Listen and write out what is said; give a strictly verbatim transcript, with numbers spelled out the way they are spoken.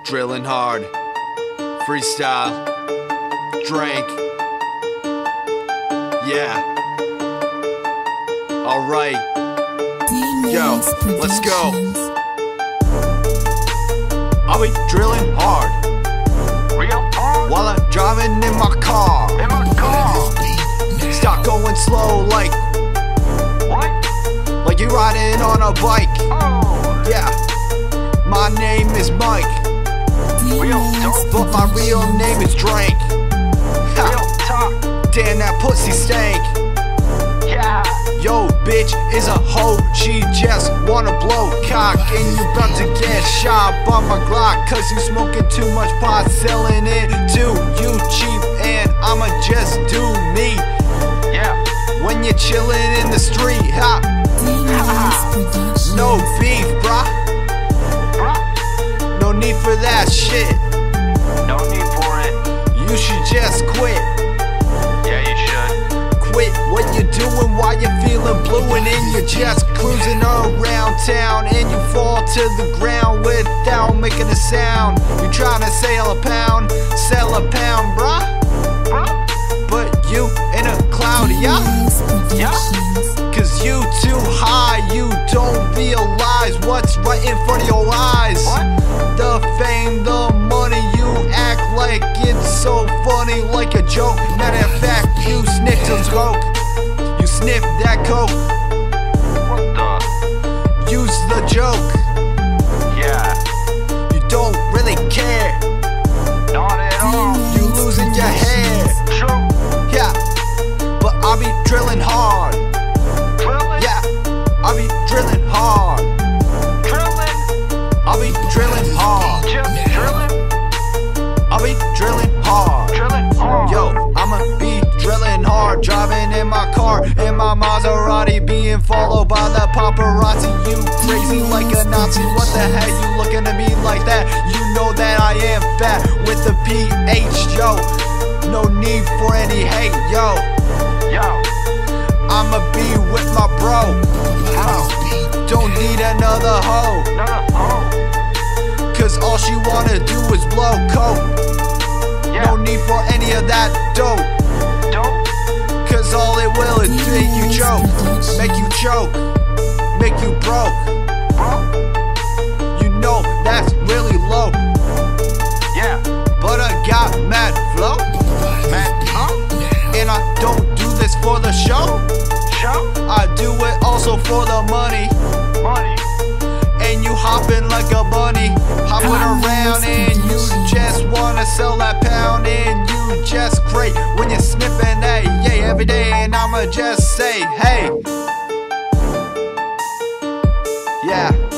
Drilling hard, freestyle, drink, yeah, alright, yo, let's go. I'll be drilling hard, real hard, while I'm driving in my car. in my car. Stop going slow like, What? like you're riding on a bike. Oh, Yeah, my name is Mike, real dope, but my real name is Drink. Ha, real talk. damn that pussy stank. Yeah, Yo, bitch is a hoe, she just wanna blow cock. And you about to get shot by my Glock, cause you smoking too much pot, selling it to you cheap. And I'ma just do me yeah. when you're chilling in the street. Ha, no beef, bruh, Bruh, no need for that shit. no need for it. You should just quit. Yeah, you should. Quit what you're doing while you're feeling blue, and then you're just cruising around town and you fall to the ground without making a sound. You're trying to sell a pound, sell a pound, bruh, Bruh, but you in a cloud, yeah? yeah. Cause you too high, you don't realize what's right in front of your eyes. What? The fame, the money, you act like it's so funny, like a joke. Matter of fact, you sniffed some coke. You sniffed that coke. What the? Use the joke. Yeah, You don't really care. not at all. You losing your hair. True. Yeah, but I'll be drilling hard. Drilling, Yeah, I'll be drilling hard. drilling, I'll be drilling hard. just drilling, I'll be drilling hard. drilling hard. Yo, I'ma be drilling hard, driving in my car, in my Maserati, being followed by the paparazzi. You crazy like a Nazi, what the heck, you looking at me like that? You know that I am fat with the P H, yo. No need for any hate, yo. Yo, I'ma be with my bro, how? don't need another hoe, No, no, oh, cause all she wanna do is blow coke. yeah. No need for any of that dope, Don't, cause all it will is make you choke, make you choke, make you broke. bro. You know that's really low, Yeah, but I got mad flow, man, huh? and I don't do this for the show. Show, I do it also for the money, money, and you hopping like a bunny, hopping around, and you just wanna sell that pound, and you just great when you're sniffing that yay every day, and I'ma just say hey, yeah.